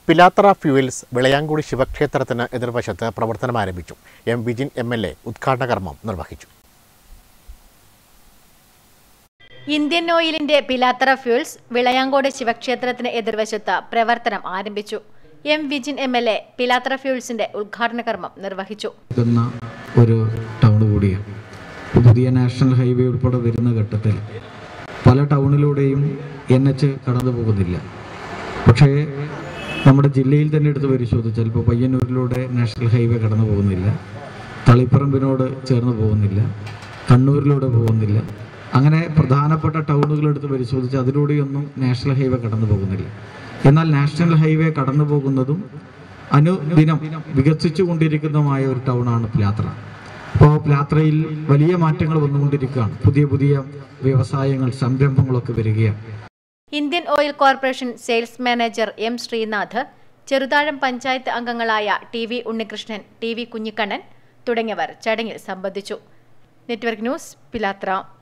Pilathara fuels വിളയാങ്കുടി ശിവക്ഷേത്രത്തിന് എതിർവശത്ത് പ്രവർത്തനം ആരംഭിച്ചു. എം വിജിൻ MLA ഉദ്ഘാടന കർമ്മം നിർവഹിച്ചു. ഇന്ത്യൻ ഓയിലിന്റെ പിലാത്തറ ഫ്യൂവൽസ് വിളയാങ്കോട് ശിവക്ഷേത്രത്തിന് എതിർവശത്ത് പ്രവർത്തനം ആരംഭിച്ചു. എം വിജിൻ MLA പിലാത്തറ ഫ്യൂവൽസിന്റെ ഉദ്ഘാടന കർമ്മം നിർവഹിച്ചു. ഒരു ടൗൺ കൂടിയാണ്. പുതിയ നാഷണൽ ഹൈവേ ഉൾപ്പെടെ വരുന്ന ഘട്ടത്തിൽ പല ടൗണിലൂടെയും NH കടന്നു പോകുന്നില്ല. പക്ഷേ നമ്മുടെ ജില്ലയിൽ തന്നെ എടുത്ത് പരിശോധിച്ചാൽ ഇപ്പോൾ പയ്യന്നൂരിലൂടെ നാഷണൽ ഹൈവേ കടന്നു പോകുന്നില്ല, തളിപ്പറമ്പിനോട് ചേർന്ന് പോകുന്നില്ല, കണ്ണൂരിലൂടെ പോകുന്നില്ല. അങ്ങനെ പ്രധാനപ്പെട്ട ടൗണുകളെടുത്ത് പരിശോധിച്ചാൽ അതിലൂടെയൊന്നും നാഷണൽ ഹൈവേ കടന്നു പോകുന്നില്ല. എന്നാൽ നാഷണൽ ഹൈവേ കടന്നു പോകുന്നതും അനുദിനം വികസിച്ചു കൊണ്ടിരിക്കുന്നതുമായ ഒരു ടൗണാണ് പിലാത്തറ. അപ്പോൾ പിലാത്തറയിൽ വലിയ മാറ്റങ്ങൾ വന്നുകൊണ്ടിരിക്കുകയാണ്. പുതിയ പുതിയ വ്യവസായങ്ങൾ, സംരംഭങ്ങളൊക്കെ വരികയാണ്. Indian oil corporation sales manager M Srinath, Cheruthazham panchayat അംഗങ്ങളായ TV ഉണ്ണികൃഷ്ണൻ, TV കുഞ്ഞിക്കണ്ണൻ തുടങ്ങിയവർ ചടങ്ങിൽ സംബന്ധിച്ചു. Network news, Pilathara.